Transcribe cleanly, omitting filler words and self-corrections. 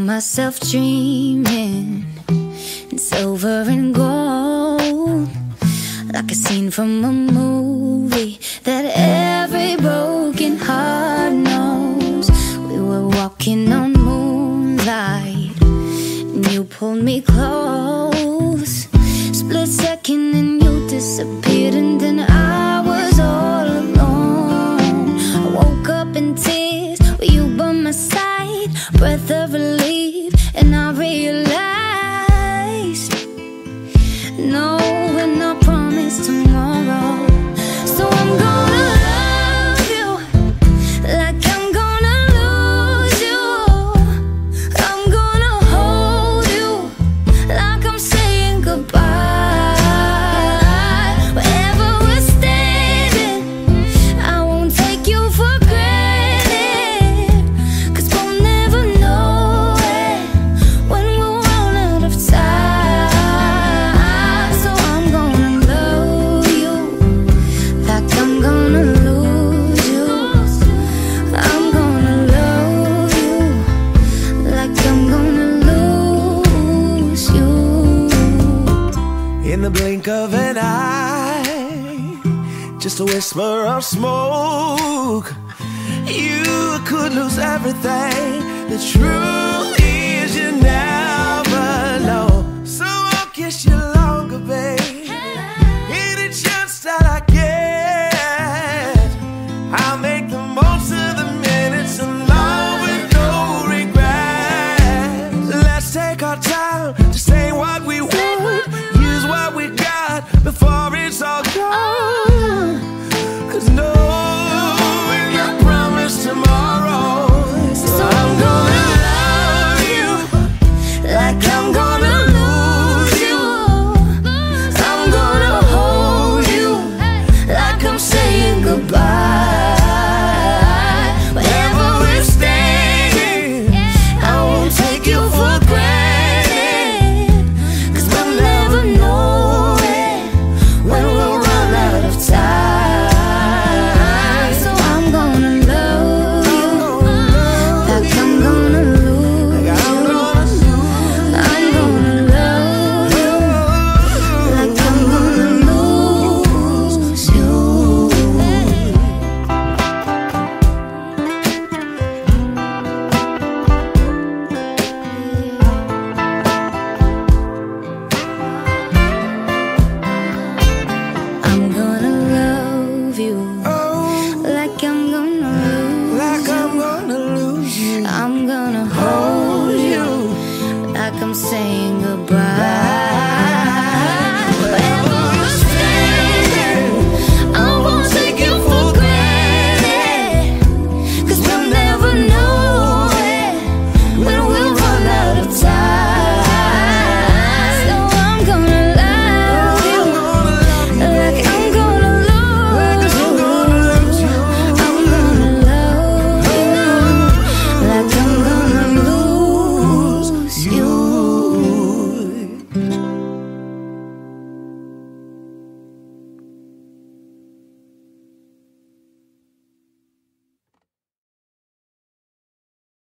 myself dreaming in silver and gold, like a scene from a movie that every broken heart knows. We were walking on moonlight and you pulled me close. Split second and you disappeared, and then I was all alone. I woke up in tears with you by my side, breath of relief, and I realized no, we're not promised tomorrow. So I'm gonna love you like I'm gonna lose you. I'm gonna hold you like I'm saying goodbye. Wherever we're standing, I won't take you for granted, 'cause we'll never know it when we'll run out of time. So I'm gonna love you like I'm gonna lose you. I'm gonna love you like I'm gonna lose you. In the blink of an eye, just a whisper of smoke, you could lose everything. The truth is you never know. So I'll kiss you longer, babe. Any chance that I get, I'll make the most of the minutes alone with no regret. Let's take our time to say what we want, use what we got before it's all gone. 'Cause no, we're not promised tomorrow. So I'm gonna love you like I'm gonna lose you. I'm gonna hold you like I'm saying goodbye. Wherever we're standing, I won't take you for granted, 'cause we'll never know it when we'll run out of time. So I'm gonna love you like I'm gonna lose you. I'm gonna love you like I'm gonna lose you. I'm gonna love you like I'm gonna lose Like I'm gonna lose you. I'm gonna hold you like I'm saying goodbye.